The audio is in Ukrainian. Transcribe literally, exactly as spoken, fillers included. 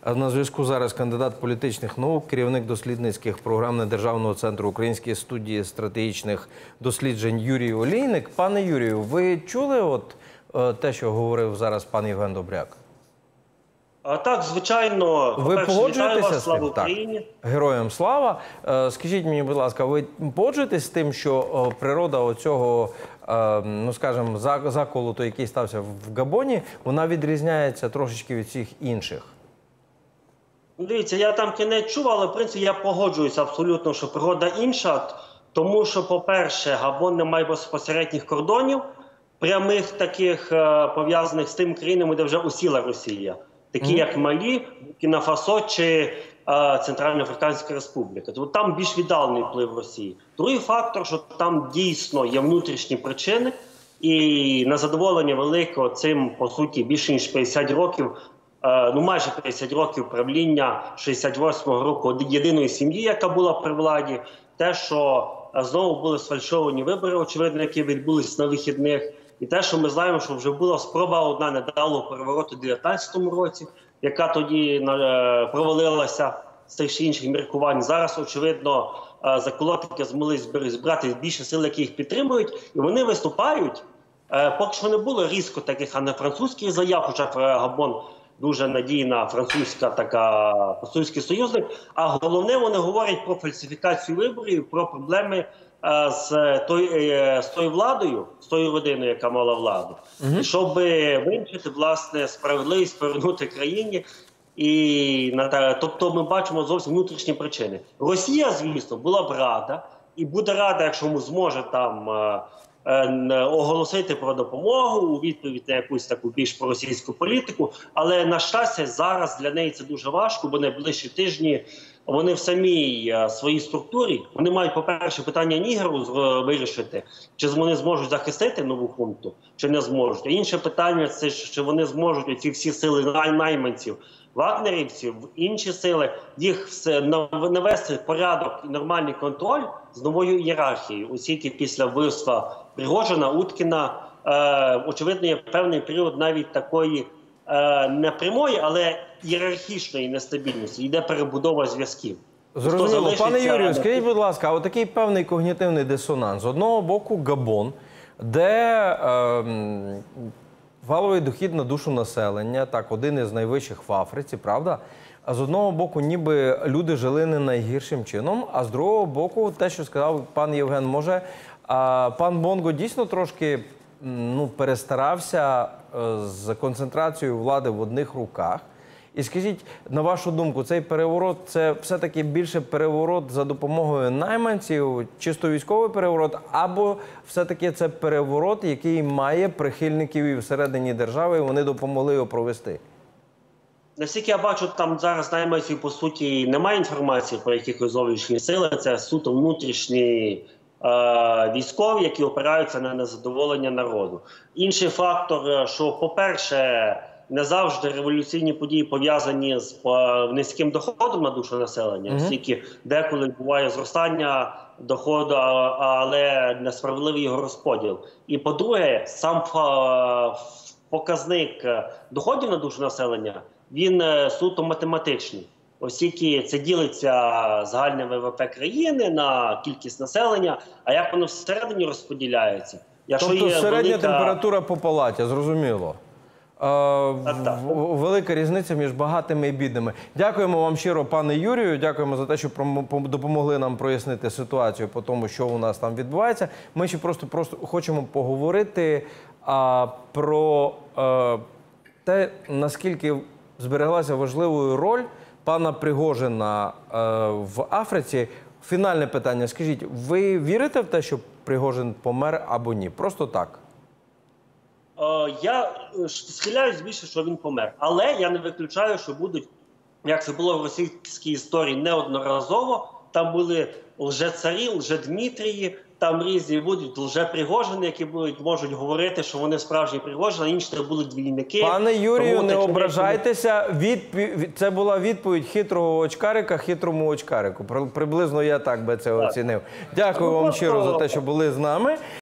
На зв'язку зараз кандидат політичних наук, керівник дослідницьких програм Недержавного центру Української студії стратегічних досліджень Юрій Олійник. Пане Юрію, ви чули от те, що говорив зараз пан Євген Добряк? А, так, звичайно. Ви погоджуєтеся з тим? Так. Героям слава. Скажіть мені, будь ласка, ви погоджуєтесь з тим, що природа оцього, ну скажімо, заколоту, який стався в Габоні, вона відрізняється трошечки від всіх інших? Дивіться, я там кінець чув, але в принципі я погоджуюся абсолютно, що природа інша. Тому що, по-перше, Габон не має безпосередніх кордонів, прямих таких пов'язаних з тим країнами, де вже осіла Росія. Такі, mm. як Малі, Буркіна Фасо чи е, Центральноафриканська Республіка. Тобто там більш віддалений вплив Росії. Другий фактор, що там дійсно є внутрішні причини, і на задоволення великого цим, по суті, більше ніж п'ятдесят років, е, ну майже п'ятдесят років правління шістдесят восьмого року єдиної сім'ї, яка була при владі, те, що е, знову були сфальшовані вибори, очевидно, які відбулись на вихідних, і те, що ми знаємо, що вже була спроба одна недалого перевороту у дев'ятнадцятому році, яка тоді е, провалилася з тих чи інших міркувань. Зараз, очевидно, е, заколотники змогли збирати більше сил, які їх підтримують, і вони виступають. Е, поки що не було різко таких антифранцузьких заяв, хоча Габон дуже надійна французька така, французький союзник. А головне, вони говорять про фальсифікацію виборів, про проблеми з тою, з тою владою, з тою родиною, яка мала владу, угу. і щоб вивчити, власне, справедливість, повернути країні. І, тобто ми бачимо зовсім внутрішні причини. Росія, звісно, була б рада, і буде рада, якщо ми зможе там е, е, оголосити про допомогу у відповідь на якусь таку більш проросійську політику, але, на щастя, зараз для неї це дуже важко, бо найближчі тижні вони в самій а, своїй структурі, вони мають, по-перше, питання Нігеру вирішити, чи вони зможуть захистити нову хунту, чи не зможуть. А інше питання – це, чи вони зможуть ці всі сили най найманців, вагнерівців, інші сили, їх все навести в порядок і нормальний контроль з новою ієрархією. Оскільки після вбивства Пригожина, Уткіна, е, очевидно, є певний період навіть такої е, не прямої, але ієрархічної нестабільності, йде перебудова зв'язків. Зрозуміло. Пане Юрію, скажіть, будь ласка, а отакий певний когнітивний дисонанс. З одного боку Габон, де е, валовий дохід на душу населення, так, один із найвищих в Африці, правда? А з одного боку, ніби люди жили не найгіршим чином, а з другого боку, те, що сказав пан Євген, може, а, пан Бонго дійсно трошки ну, перестарався з концентрацією влади в одних руках. І скажіть, на вашу думку, цей переворот – це все-таки більше переворот за допомогою найманців, чисто військовий переворот, або все-таки це переворот, який має прихильників і всередині держави, і вони допомогли його провести? Наскільки я бачу, там зараз найманців, по суті, немає інформації про якихось зовнішні сили, це суто внутрішні е військові, які опираються на незадоволення народу. Інший фактор, що, по-перше, не завжди революційні події пов'язані з низьким доходом на душу населення, mm-hmm. оскільки деколи буває зростання доходу, але несправедливий його розподіл. І по-друге, сам показник доходів на душу населення, він суто математичний. Оскільки це ділиться загальне ВВП країни на кількість населення, а як воно всередині розподіляється? Якщо тобто є середня велика... температура по палаті, зрозуміло. Так, так. Велика різниця між багатими і бідними. Дякуємо вам щиро, пане Юрію. Дякуємо за те, що допомогли нам прояснити ситуацію по тому, що у нас там відбувається. Ми ще просто, просто хочемо поговорити а, про а, те, наскільки збереглася важливою роль пана Пригожина а, в Африці. Фінальне питання. Скажіть, ви вірите в те, що Пригожин помер або ні? Просто так. Я схиляюсь більше, що він помер. Але я не виключаю, що будуть, як це було в російській історії неодноразово, там були лже-царі, лже-Дмитрії, там різні будуть лже-Пригожини, які будуть, можуть говорити, що вони справжні Пригожини, а інші це були двійники. Пане Юрію, не ображайтеся. Відпі... Це була відповідь хитрого очкарика хитрому очкарику. Приблизно я так би це оцінив. Дякую вам щиро за те, що були з нами.